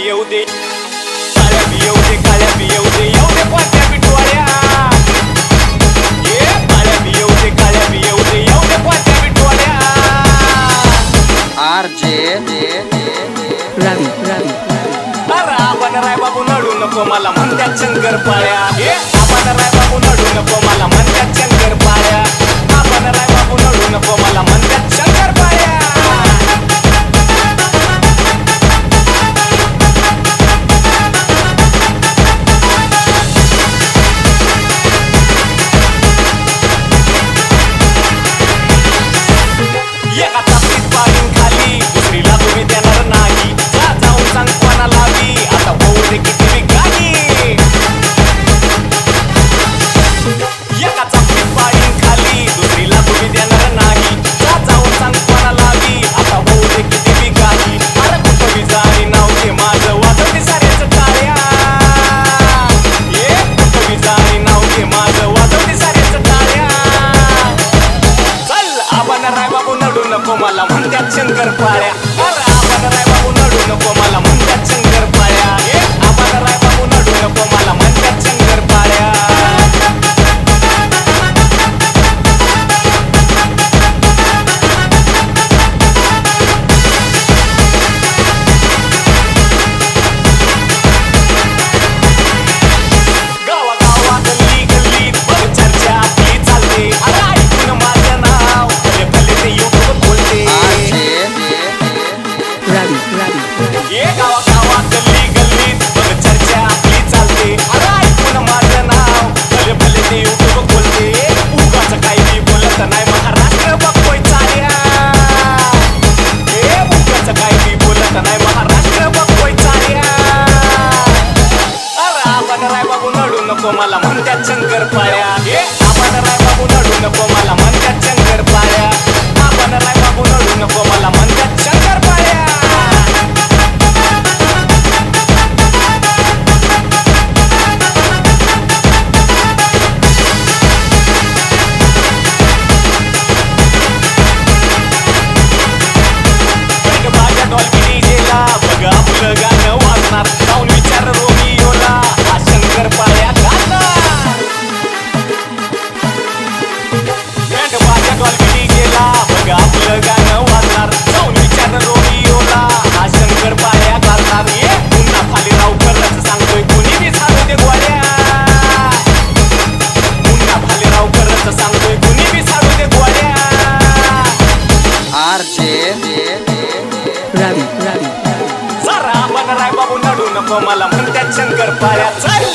येऊ दे, काळ्या बी येऊ दे, काळ्या बी येऊ दे, येऊ दे कोणत्या बिटवाळ्या. काळ्या बी येऊ दे, काळ्या बी येऊ दे, येऊ दे कोणत्या बिटवाळ्या. RJ Ravi Ravi आपण राय बाबू नडू नको मला म्हणत्यात शंकर पाळ्या. आपण राय बाबू नडू नको मला म्हणत्यात शंकर पाळ्या. आपण राय बाबू नडू नको मला म्हणत्यात शंकर पाळ्या. एका चापलीत पाडून खाली दुसरीला तुम्ही देणार नाही. जा जाऊन सांग कोणा लावी आता होऊ दे किती बी गाणी. एका चापलीत पाडून खाली दुसरीला तुम्ही देणार नाही. जा जाऊन सांग कोणा लावी आता होऊ दे किती बी गाणी. अरे कुठं बी जाणी नाव घे माझं वाजवते साऱ्याच टाळ्या. कुठं बी जाणी नाव घे माझं वाजवते साऱ्याच टाळ्या. चल आपण राय बाबू नडू नको मला म्हणत्यात शंकर पाळ्या. अरे आपण राय बाबू नडू नको मला म्हणत्यात शंकर पाळ्या. आपण राय बाबू नडू नको मला म्हणत्यात शंकर पाळ्या. गावागावात गल्ली गल्लीत बघ चर्चा आपली चालते. अरे ऐकून माझं नाव भले भले ते YouTube बोलते. Ravi Ravi गावागावात गल्ली गल्लीत बघ चर्चा आपली चालते. अरे ऐकून माझं नाव भले भले ते YouTube बोलते. उगाच काही बी बोलत नाही महाराष्ट्र बघतोय चाल्या. उगाच काही बी बोलत नाही महाराष्ट्र बघतोय चाल्या. अरे आपण राय बाबू नडू नको मला म्हणत्यात शंकर पाळ्या. आपण राय बाबू नडू नको मला म्हणत्यात शंकर पाळ्या. आपण राय बाबू नडू नको मला म्हणत्यात शंकर पाळ्या. माझ्या डॉल्बी डीजेला बघ आपलं गाणं वाजणार. जाऊन विचार रोमियोला हा शंकर पाळ्या गाणार. माझ्या डॉल्बी डीजेला बघ आपलं गाणं वाजणार. जाऊन विचार रोमियोला हा शंकर पाळ्या घालणार. पुन्हा खाली राव करत सांगतोय कुणी बी झाडू दे गोळ्या. पुन्हा खाली राव करत सांगतोय कुणी बी झाडू दे गोळ्या. RJ Ravi Ravi जरा आपण राय बाबू नडू नको मला म्हणत्यात शंकर पाळ्या. चल